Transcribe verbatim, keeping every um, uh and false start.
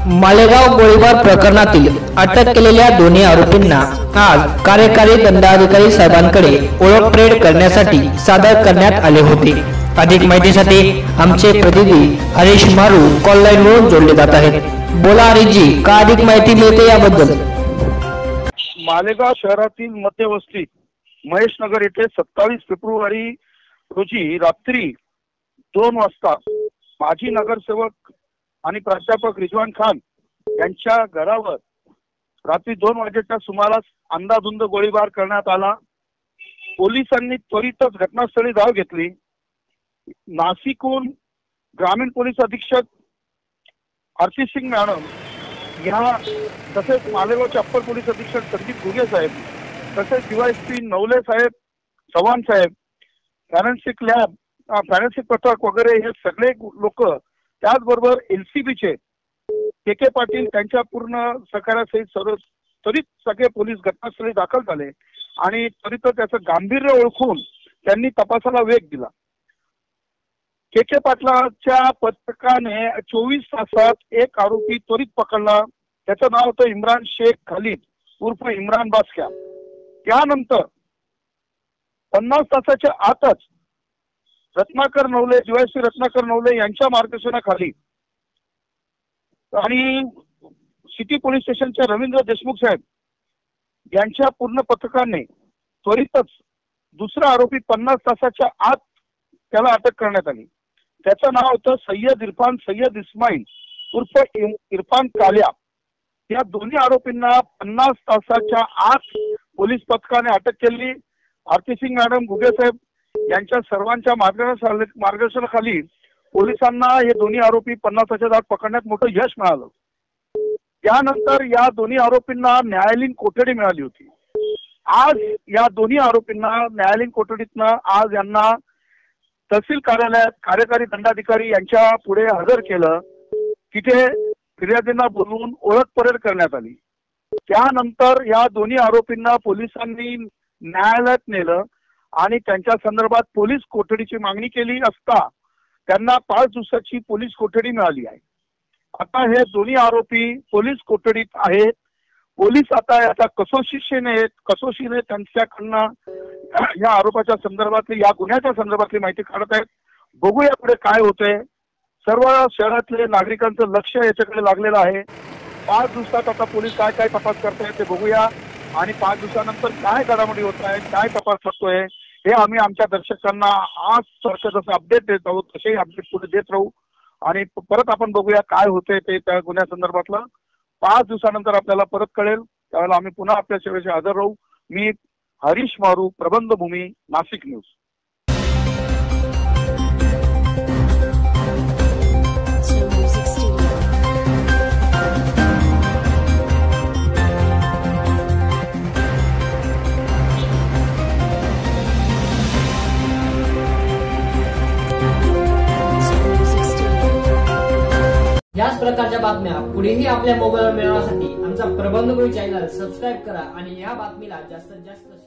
मालेगाव गोळीबार प्रकरणातील अटक केलेल्या दोन्ही आरोपींना आज कार्यकारी दंडाधिकारी साहेबांकडे ओळख परेड करण्यासाठी सादर करण्यात आले होते। अधिक माहितीसाठी आमचे प्रतिनिधी हरीश मारू कॉल लाईनवरून जोडले जात आहेत। बोला हरीशजी, का अधिक माहिती मिळते याबद्दल? मालेगाव शहरातील मध्यवस्ती महेश नगर येथे सत्तावीस फेब्रुवारी रोजी रात्री दोन वाजता माजी नगरसेवक आणि प्राध्यापक रिजवान खान यांच्या घरावर रात्री दोन वाजेच्या सुमारास अंदाधुंद गोळीबार करण्यात आला। पोलिसांनी त्वरितच घटनास्थळी धाव घेतली। नाशिकहून ग्रामीण पोलीस अधीक्षक आरती सिंग मॅडम या तसेच मालेगावचे अप्पर पोलीस अधीक्षक संदीप घुगे साहेब तसेच डीवायएसपी नवले साहेब चव्हाण साहेब फॉरेन्सिक लॅब फॉरेन्सिक पथक वगैरे हे सगळे लोक, त्याचबरोबर एलसीबीचे के के पाटील त्यांच्या पूर्ण सहकार्यासहित सर्व त्वरित सगळे पोलीस घटनास्थळी दाखल झाले आणि त्वरित त्याचं गांभीर्य ओळखून त्यांनी तपासाला वेग दिला। के के पाटलाच्या पथकाने चोवीस तासात एक आरोपी त्वरित पकडला। त्याचं नाव होतं इम्रान शेख खालिद उर्फ इम्रान बास्क्या। त्यानंतर पन्नास तासाच्या आतच रत्नाकर नवले डीवायएसपी रत्नाकर नवले यांच्या मार्गदर्शनाखाली आणि सिटी पोलीस स्टेशनच्या रवींद्र देशमुख साहेब यांच्या पूर्ण पथकाने त्वरितच दुसरा आरोपी पन्नास तासाच्या आत त्याला अटक करण्यात आली। त्याचं नाव होतं सय्यद इरफान सय्यद इस्माईल उर्फ इरफान काल्या। या दोन्ही आरोपींना पन्नास तासाच्या आत पोलीस पथकाने अटक केली। आरती सिंग मॅडम घुगे साहेब यांच्या सर्वांच्या मार्गदर्शनाखाली पोलिसांना हे दोन्ही आरोपी पन्नासाच्या आत पकडण्यात मोठं यश मिळालं। त्यानंतर या दोन्ही आरोपींना न्यायालयीन कोठडी मिळाली होती। आज या दोन्ही आरोपींना न्यायालयीन कोठडीतनं आज यांना तहसील कार्यालयात कार्यकारी दंडाधिकारी यांच्या पुढे हजर केलं। तिथे फिर्यादींना बोलवून ओळख परेड करण्यात आली। त्यानंतर या दोन्ही आरोपींना पोलिसांनी न्यायालयात नेलं आणि त्यांच्या संदर्भात पोलीस कोठडीची मागणी केली असता त्यांना पाच दिवसाची पोलीस कोठडी मिळाली आहे। आता हे दोन्ही आरोपी पोलीस कोठडीत आहेत। पोलीस आता याचा कसोशीने कसोशीने त्यांच्याकडनं या आरोपाच्या संदर्भातली या गुन्ह्याच्या संदर्भातली माहिती काढत आहेत। बघूया पुढे काय होतंय। सर्व शहरातले नागरिकांचं लक्ष याच्याकडे लागलेलं आहे। पाच दिवसात आता पोलीस काय काय तपास करतायत ते बघूया आणि पाच दिवसानंतर काय घडामोडी होत आहेत, काय तपास होतोय हे आम्ही आमच्या दर्शकांना आज सारखं जसं अपडेट देत आहोत तसेही अपडेट पुढे देत राहू आणि परत आपण बघूया काय होतंय ते त्या गुन्ह्यासंदर्भातलं। पाच दिवसानंतर आपल्याला परत कळेल, त्यावेळेला आम्ही पुन्हा आपल्या सेवेशी हजर राहू। मी हरीश मारू, प्रबंधभूमी, नाशिक न्यूज। याच प्रकारच्या बातम्या पुढेही आपल्या मोबाईलवर मिळवण्यासाठी आमचा प्रबंधभूमी चॅनल सबस्क्राईब करा आणि या बातमीला जास्तीत जास्त